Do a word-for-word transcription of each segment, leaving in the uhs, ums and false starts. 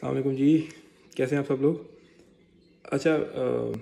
अस्सलाम वालेकुम जी, कैसे हैं आप सब लोग। अच्छा आ,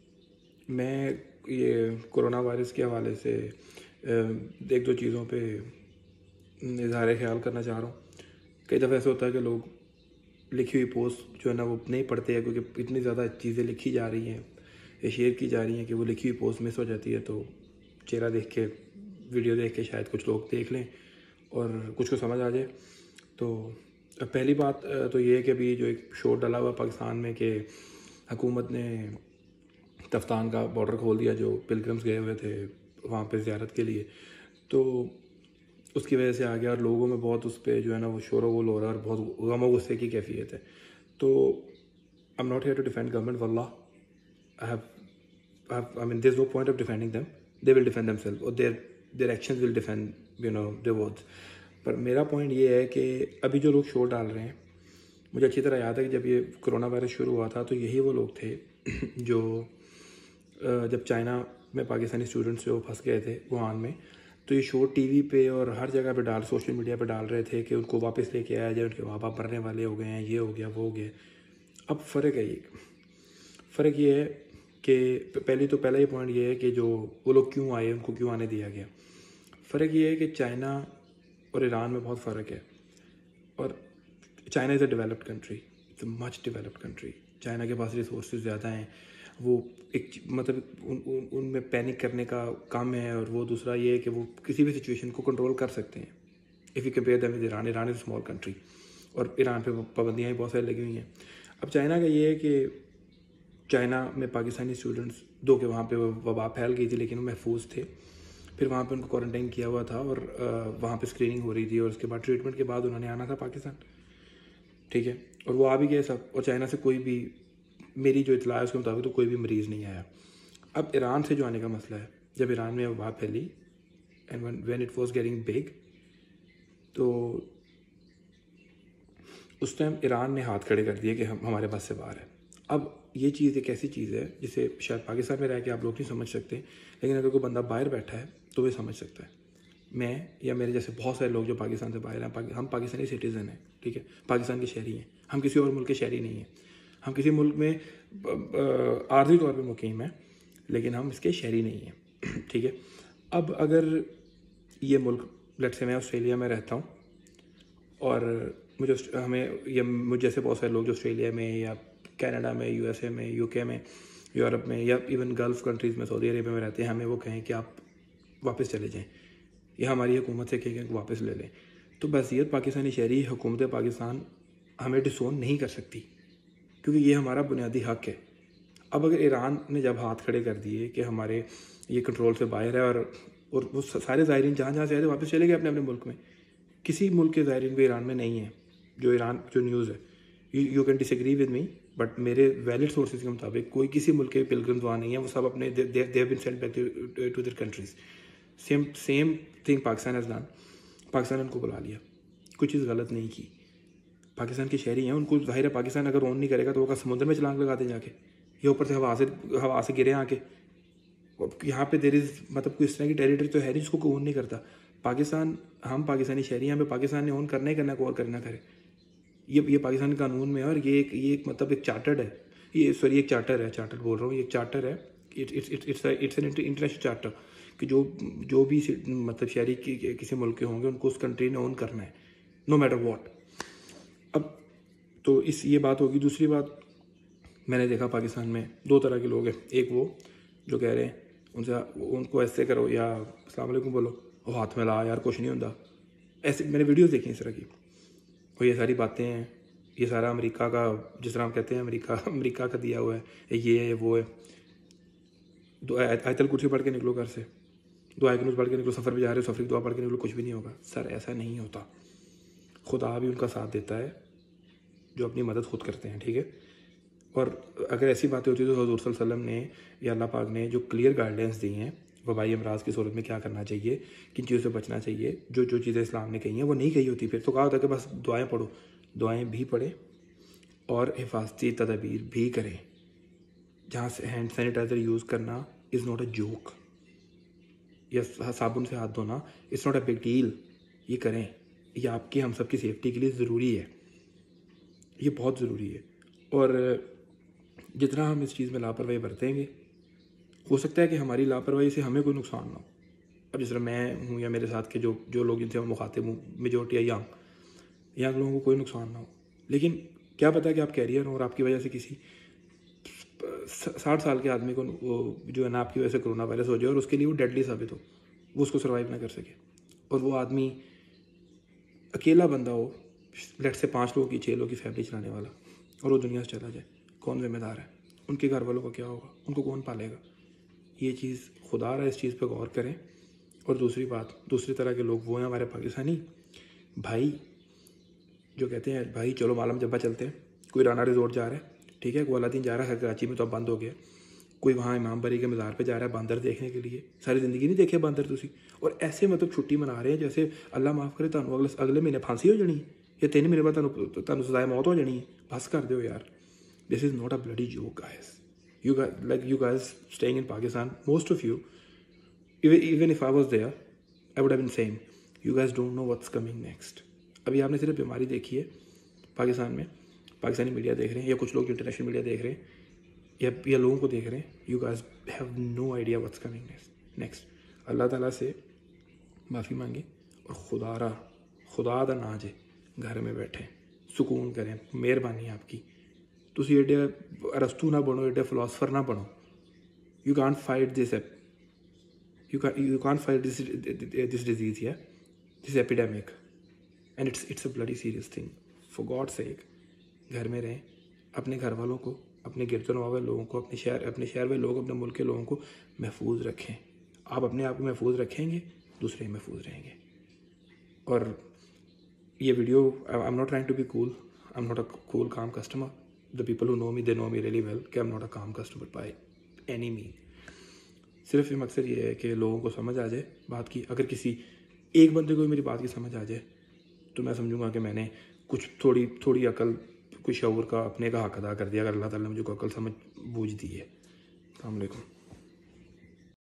मैं ये कोरोना वायरस के हवाले से आ, एक दो चीज़ों पे इज़हार ख्याल करना चाह रहा हूँ। कई दफ़ा ऐसा होता है कि लोग लिखी हुई पोस्ट जो है ना वो नहीं पढ़ते हैं, क्योंकि इतनी ज़्यादा चीज़ें लिखी जा रही हैं या शेयर की जा रही हैं कि वो लिखी हुई पोस्ट मिस हो जाती है। तो चेहरा देख के, वीडियो देख के शायद कुछ लोग देख लें और कुछ को समझ आ जाए। तो पहली बात तो ये है कि अभी जो एक शोर डाला हुआ पाकिस्तान में कि हुकूमत ने तफ्तान का बॉर्डर खोल दिया, जो पिलग्रिम्स गए हुए थे वहाँ पे ज़ियारत के लिए, तो उसकी वजह से आ गया और लोगों में बहुत उस पर जो है ना वो शोर गुल हो रहा है और बहुत गम गुस्से की कैफियत है। तो I am not here to defend government, वल्लाह I have I mean there is no point of defending them, they will defend themself और their their actions will defend you know their words. पर मेरा point ये है कि अभी जो लोग शोर डाल रहे हैं, मुझे अच्छी तरह याद है कि जब ये कोरोना वायरस शुरू हुआ था तो यही वो लोग थे जो जब चाइना में पाकिस्तानी स्टूडेंट्स जो फंस गए थे वुहान में, तो ये शो टीवी पे और हर जगह पे डाल सोशल मीडिया पे डाल रहे थे कि उनको वापस लेके आया जाए, उनके माँ बाप मरने वाले हो गए हैं, ये हो गया वो हो गया। अब फ़र्क है, ये फ़र्क ये है कि पहले तो पहला ये पॉइंट ये है कि जो वो लोग क्यों आए, उनको क्यों आने दिया गया। फ़र्क ये है कि चाइना और ईरान में बहुत फ़र्क है। और China is a developed country, it's a much developed country. China के पास रिसोर्सेज ज़्यादा हैं, वो एक मतलब उन उन उनमें पैनिक करने का काम है। और वो दूसरा ये है कि वो किसी भी सिचुएशन को कंट्रोल कर सकते हैं। If you compare them with Iran, Iran is a small country और ईरान पे पाबंदियाँ भी बहुत सारी लगी हुई हैं। अब चाइना का ये है कि चाइना में पाकिस्तानी स्टूडेंट्स दो के वहाँ पे वबा फैल गई थी, लेकिन वो महफूज थे। फिर वहाँ पे उनको क्वारंटाइन किया हुआ था और वहाँ पे स्क्रीनिंग हो रही थी और उसके बाद ट्रीटमेंट के बाद उन्होंने आना था पाकिस्तान, ठीक है। और वो आ भी गए सब, और चाइना से कोई भी, मेरी जो इतला है उसके मुताबिक तो कोई भी मरीज़ नहीं आया। अब ईरान से जो आने का मसला है, जब ईरान में वबा फैली and when it was getting big, तो उस टाइम ईरान ने हाथ खड़े कर दिए कि हम हमारे बस से बाहर है। अब ये चीज़ एक ऐसी चीज़ है जिसे शायद पाकिस्तान में रह के आप लोग नहीं समझ सकते, लेकिन अगर कोई बंदा बाहर बैठा है तो वे समझ सकता है। मैं या मेरे जैसे बहुत सारे लोग जो पाकिस्तान से बाहर हैं, पाकि, हम पाकिस्तानी सिटीज़न हैं, ठीक है, पाकिस्तान के शहरी हैं, हम किसी और मुल्क के शहरी नहीं हैं। हम किसी मुल्क में आर्जी तौर पे मुकीम हैं, लेकिन हम इसके शहरी नहीं हैं, ठीक है। अब अगर ये मुल्क, लेट से मैं ऑस्ट्रेलिया में रहता हूँ और मुझे हमें या मुझे जैसे बहुत सारे लोग जो ऑस्ट्रेलिया में या कनाडा में, यूएसए में, यूके में, यूरोप में या इवन गल्फ़ कंट्रीज़ में, सऊदी अरेबिया में रहते हैं, हमें वो कहें कि आप वापस चले जाएँ या हमारी हुकूमत से कहें कि वापस ले लें, तो बसीयत पाकिस्तानी शहरी हुकूमत पाकिस्तान हमें डिसोन नहीं कर सकती, क्योंकि ये हमारा बुनियादी हक़ है। अब अगर ईरान ने जब हाथ खड़े कर दिए कि हमारे ये कंट्रोल से बाहर है और और वो सारे ज़ायरीन जहाँ जहाँ से आए थे वापस चले गए अपने अपने मुल्क में, किसी मुल्क के ज़ायरीन भी ईरान में नहीं है। जो ईरान जो न्यूज़ है, you you can disagree with me, but मेरे वैलिड सोर्सेज के मुताबिक कोई किसी मुल्क के पिलग्रिम्स वहाँ नहीं है, वो सब अपने they have been sent back to their countries. Same same thing Pakistan has done. Pakistan ने उनको बुला लिया, कोई चीज़ गलत नहीं की। पाकिस्तान के शहरी हैं, उनको ज़ाहिर है पाकिस्तान अगर ऑन नहीं करेगा तो वो का समुद्र में छलांग लगा दें जाके, या ऊपर से हवा से हवा से गिरे आके। यहाँ पे देर इज़ मतलब कोई इस तरह की टेरिटरी तो है नहीं जिसको कोई ऑन नहीं करता। पाकिस्तान, हम पाकिस्तानी शहरी यहाँ पे पाकिस्तान ने ऑन करना ही करना, को और करना करे। ये ये पाकिस्तान के कानून में है और ये एक ये एक मतलब एक चार्टर्ड है, ये सॉरी एक चार्टर है, चार्टर बोल रहा हूँ, ये एक चार्टर है, it's it's it's it's an international charter कि जो जो भी मतलब शहरी की किसी मुल्क के होंगे उनको उस कंट्री ने ओन करना है, नो मैटर व्हाट। अब तो इस ये बात होगी। दूसरी बात, मैंने देखा पाकिस्तान में दो तरह के लोग हैं। एक वो जो कह रहे हैं उनसे उनको ऐसे करो या अस्सलाम वालेकुम बोलो, वो हाथ में ला यार कुछ नहीं होता, ऐसे मैंने वीडियोज़ देखी इस तरह की। और ये सारी बातें हैं, ये सारा अमेरिका का, जिस तरह हम कहते हैं अमेरिका अमेरिका का दिया हुआ है, ये है वो है। दो आयतल कुर्सी पढ़ के निकलो घर से, दो आयतल पढ़ के निकलो, सफ़र भी जा रहे हो, सफ़र की दुआ पढ़ के निकलो, कुछ भी नहीं होगा। सर ऐसा नहीं होता, खुदा भी उनका साथ देता है जो अपनी मदद खुद करते हैं, ठीक है। और अगर ऐसी बातें होती तो हुज़ूर सल्लल्लाहु अलैहि वसल्लम ने या अल्लाह पाक ने जो क्लियर गाइडलाइंस दी हैं वबाई अमराज की सूरत में क्या करना चाहिए, किन चीज़ों से बचना चाहिए, जो जो चीज़ें इस्लाम ने कही हैं वो नहीं कही होती, फिर तो कहा होता कि बस दुआएं पढ़ो। दुआएं भी पढ़ें और हिफाजती तदबीर भी करें। जहाँ से हैंड सैनिटाइज़र यूज़ करना इज़ नॉट अ जोक, या साबुन से हाथ धोना it's not a big deal, ये करें, ये आपकी हम सब की सेफ्टी के लिए ज़रूरी है। ये बहुत ज़रूरी है। और जितना हम इस चीज़ में लापरवाही बरतेंगे, हो सकता है कि हमारी लापरवाही से हमें कोई नुकसान ना हो। अब जिस तरह मैं हूँ या मेरे साथ के जो जो लोग जिनसे मैं मुखातिब हूँ, मेजोरिटी या यंग यंग लोगों को कोई नुकसान ना हो, लेकिन क्या पता कि आप कैरियर हो और आपकी वजह से किसी साठ साल के आदमी को वो जो है ना आपकी वजह से कोरोना वायरस हो जाए और उसके लिए वो डेडली साबित हो, वो उसको सर्वाइव ना कर सके, और वो आदमी अकेला बंदा हो, लेट से पाँच लोगों की छः लोगों की फैमिली चलाने वाला, और वो दुनिया से चला जाए, कौन जिम्मेदार है? उनके घर वालों का क्या होगा? उनको कौन पालेगा? ये चीज़ खुदा रहा, इस चीज़ पे गौर करें। और दूसरी बात, दूसरी तरह के लोग वो हैं हमारे पाकिस्तानी भाई जो कहते हैं भाई चलो मालम जब्बा चलते हैं, कोई राना रिजोर्ट जा रहा है, ठीक है, कोई अलादीन जा रहा है, कराची में तो अब बंद हो गया, कोई वहाँ इमाम बरी के मज़ार पे जा रहा है बंदर देखने के लिए। सारी ज़िंदगी नहीं देखे बंदर तुसी, और ऐसे मतलब छुट्टी मना रहे हैं जैसे अल्लाह माफ़ करे तुहानू अगले अगले महीने फांसी हो जानी है या तीन महीने बाद तुहानू तुहानू सजाए मौत हो जानी है। बस कर दो यार, this is not a bloody joke guys. You like you guys staying in Pakistan, most of you, even if I was there I would have been same, you guys don't know what's coming next. अभी आपने सिर्फ बीमारी देखी है पाकिस्तान में, Pakistani media देख रहे हैं या कुछ लोग इंटरनेशनल मीडिया देख रहे हैं या या लोगों को देख रहे हैं, you guys have no idea what's coming next. अल्लाह ताला से माफ़ी मांगे और खुदा रा खुदा दा ना जे घर में बैठे सुकून करें, मेहरबानी आपकी। तुसी एडे अरस्तू ना बनो, एडे फिलोसफर ना बनो। You can't fight this you you can't fight this this disease या this epidemic, and it's it's a bloody serious thing. For God sake घर में रहें, अपने घर वालों को, अपने गिरदन वाले लोगों को, अपने शहर अपने शहर वाले लोग, अपने मुल्क के लोगों को महफूज रखें। आप अपने आप को महफूज रखेंगे, दूसरे महफूज रहेंगे। और ये video, I am not trying to be cool, I am not a cool calm customer. The people who know me they know me really well कि आई एम नॉट अ काम कस्टमर बाय एनी मीन। सिर्फ ये मकसद ये है कि लोगों को समझ आ जाए बात की। अगर किसी एक बंदे को मेरी बात की समझ आ जाए तो मैं समझूंगा कि मैंने कुछ थोड़ी थोड़ी अकल, कुछ शऊर का अपने का हक अदा कर दिया, अगर अल्लाह ताला ने मुझे को अकल समझ बूझ दी है। अस्सलाम वालेकुम।